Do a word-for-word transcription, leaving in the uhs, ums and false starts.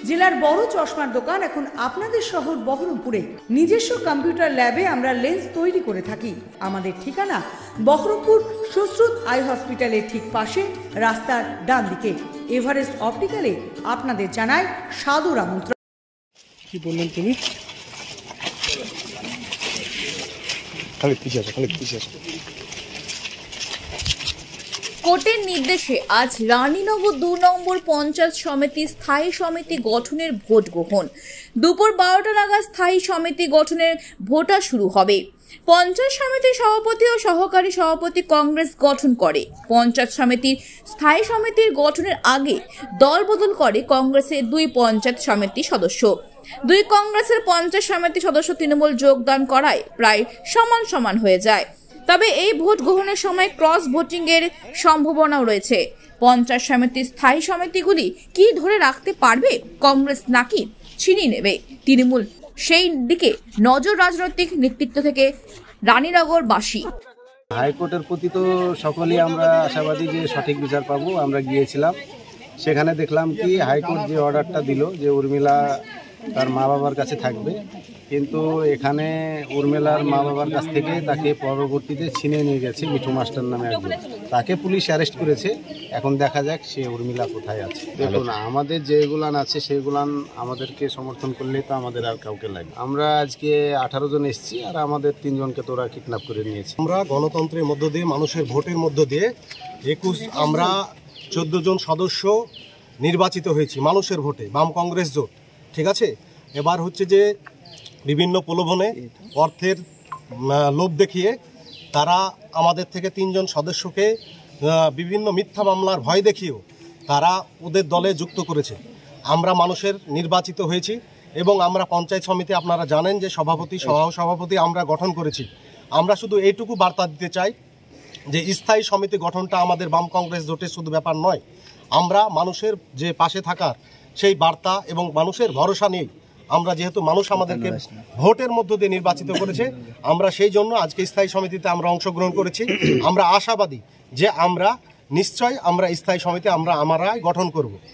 জেলার বড় চশমার দোকান এখন আপনাদের শহর বহরমপুরে। নিজস্ব কম্পিউটার ল্যাবে আমরা লেন্স তৈরি করে থাকি। আমাদের ঠিকানা বহরমপুর সুশ্রুত আই হসপিটালের ঠিক পাশে, রাস্তার ডান দিকে। এভারেস্ট অপটিক্যালে আপনাদের জানায় সাদর আমন্ত্রণ। কি বললেন তুমি? খালি পিছিয়ে আসো, খালি পিছিয়ে আসো। কোর্টের নির্দেশে আজ রানীনগর দু নম্বর পঞ্চায়েত সমিতি স্থায়ী সমিতি গঠনের ভোট গ্রহণ। দুপুর বারোটা নাগাদ স্থায়ী সমিতি গঠনের ভোটা শুরু হবে। পঞ্চায়েত সমিতির সভাপতি ও সহকারী সভাপতি কংগ্রেস গঠন করে। পঞ্চায়েত সমিতির স্থায়ী সমিতির গঠনের আগে দল বদল করে কংগ্রেসের দুই পঞ্চায়েত সমিতি সদস্য। দুই কংগ্রেসের পঞ্চায়েত সমিতি সদস্য তৃণমূল যোগদান করায় প্রায় সমান সমান হয়ে যায়। তবে এই ভোট গ্রহণের সময় ক্রস ভোটিং এর সম্ভাবনাও রয়েছে। পঞ্চায়েত সমিতির স্থায়ী সমিতিগুলি কি ধরে রাখতে পারবে কংগ্রেস, নাকি ছিনিয়ে নেবে তৃণমূল, সেই দিকে নজর রাজনৈতিক নেতৃত্ব থেকে রানীনগরবাসী। হাইকোর্টের প্রতি তো সকলেই আমরা আশাবাদী যে সঠিক বিচার পাবো। আমরা গিয়েছিলাম, সেখানে দেখলাম কি হাইকোর্ট যে অর্ডারটা দিল যে উর্মিলা তার মা বাবার কাছে থাকবে, কিন্তু এখানে উর্মিলার মা বাবার কাছ থেকে তাকে পরবর্তীতে ছিনিয়ে নিয়ে গেছে মিঠু মাস্টার নামে একজন। তাকে পুলিশ অ্যারেস্ট করেছে। এখন দেখা যাক সে উর্মিলা কোথায় আছে। দেখুন, আমাদের যেগুলান আছে সেগুলান আমাদেরকে সমর্থন করলেই তো আমাদের আর কাউকে লাগে। আমরা আজকে আঠারো জন এসেছি, আর আমাদের তিনজনকে তোরা কিডন্যাপ করে নিয়েছে। আমরা গণতন্ত্রের মধ্য দিয়ে, মানুষের ভোটের মধ্য দিয়ে একুশ আমরা চোদ্দ জন সদস্য নির্বাচিত হয়েছি মানুষের ভোটে, বাম কংগ্রেস জোট। ঠিক আছে, এবার হচ্ছে যে বিভিন্ন প্রলোভনে, অর্থের লোভ দেখিয়ে তারা আমাদের থেকে তিনজন সদস্যকে বিভিন্ন মিথ্যা মামলার ভয় দেখিয়েও তারা ওদের দলে যুক্ত করেছে। আমরা মানুষের নির্বাচিত হয়েছি এবং আমরা পঞ্চায়েত সমিতি, আপনারা জানেন যে সভাপতি, সহ সভাপতি আমরা গঠন করেছি। আমরা শুধু এইটুকু বার্তা দিতে চাই যে স্থায়ী সমিতি গঠনটা আমাদের বাম কংগ্রেস জোটের শুধু ব্যাপার নয়। আমরা মানুষের যে পাশে থাকার সেই বার্তা এবং মানুষের ভরসা নিয়েই আমরা, যেহেতু মানুষ আমাদেরকে ভোটের মধ্য দিয়ে নির্বাচিত করেছে, আমরা সেই জন্য আজকে স্থায়ী সমিতিতে আমরা অংশগ্রহণ করেছি। আমরা আশাবাদী যে আমরা নিশ্চয় আমরা স্থায়ী সমিতি আমরা আমরাই গঠন করব।